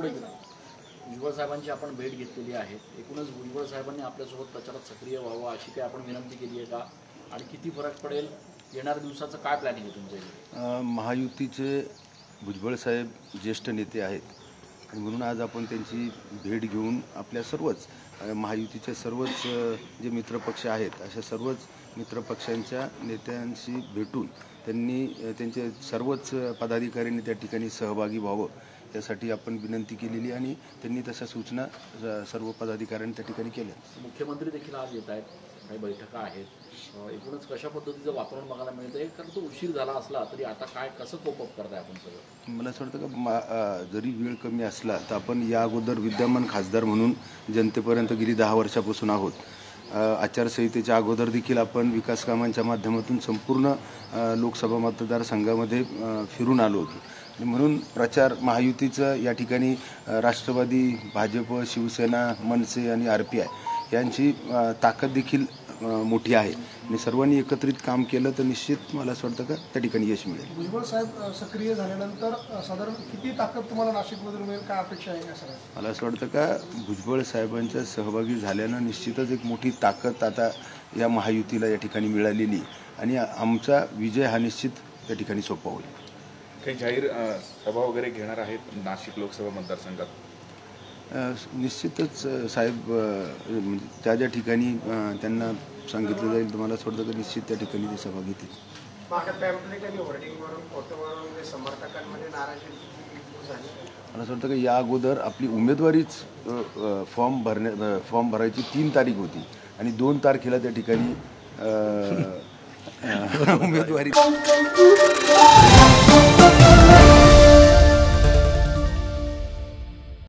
पुढे गेला. भुजबळ साहेबांची आपण भेट घेतलेली आहे. एकूणच भुजबळ साहेबांनी आपल्यासोबत प्रचारात सक्रिय व्हावं अशी काही आपण विनंती केली आहे का, आणि किती फरक पडेल, येणाऱ्या दिवसाचं काय प्लॅनिंग आहे तुमचं? महायुतीचे भुजबळ साहेब ज्येष्ठ नेते आहेत आणि म्हणून आज आपण त्यांची भेट घेऊन आपल्या सर्वच महायुतीचे सर्वच जे मित्रपक्ष आहेत अशा सर्वच मित्रपक्षांच्या नेत्यांशी भेटून त्यांनी त्यांचे सर्वच पदाधिकाऱ्यांनी त्या ठिकाणी सहभागी व्हावं यासाठी आपण विनंती केलेली आणि त्यांनी तशा सूचना सर्व पदाधिकाऱ्यांनी त्या ठिकाणी केल्या. मुख्यमंत्री देखील आज येत आहेत, काही बैठका आहेत. एकूणच कशा पद्धतीचं वातावरण बघायला मिळतं आहे? कारण तो उशीर झाला असला तरी आता काय कसं कोपअप करताय आपण सगळं? मला असं वाटतं का जरी वेळ कमी असला तर आपण या अगोदर विद्यमान खासदार म्हणून जनतेपर्यंत गेली 10 वर्षापासून आहोत. आचारसंहितेच्या अगोदर देखील आपण विकास कामांच्या माध्यमातून संपूर्ण लोकसभा मतदारसंघामध्ये फिरून आलो होतो आणि म्हणून प्रचार महायुतीचं या ठिकाणी राष्ट्रवादी, भाजप, शिवसेना, मनसे आणि RPI यांची ताकद देखील मोठी आहे आणि सर्वांनी एकत्रित काम केलं तर निश्चित मला असं वाटतं का त्या ठिकाणी यश मिळेल. भुजबळ साहेब सक्रिय झाल्यानंतर साधारण किती ताकद तुम्हाला नाशिकमधून मिळेल, काय अपेक्षा आहे या सगळ्या? मला असं वाटतं का भुजबळ साहेबांच्या सहभागी झाल्यानं निश्चितच एक मोठी ताकद आता या महायुतीला या ठिकाणी मिळालेली आणि आमचा विजय हा निश्चित त्या ठिकाणी सोपा होईल. काही जाहीर सभा वगैरे घेणार आहेत नाशिक लोकसभा मतदारसंघात? निश्चितच साहेब त्या ज्या ठिकाणी त्यांना सांगितलं जाईल तर मला असं वाटतं की निश्चित त्या ठिकाणी ते सभा घेतील. मला असं वाटतं की या अगोदर आपली उमेदवारीच फॉर्म भरायची 3 तारीख होती आणि 2 तारखेला त्या ठिकाणी उमेदवारी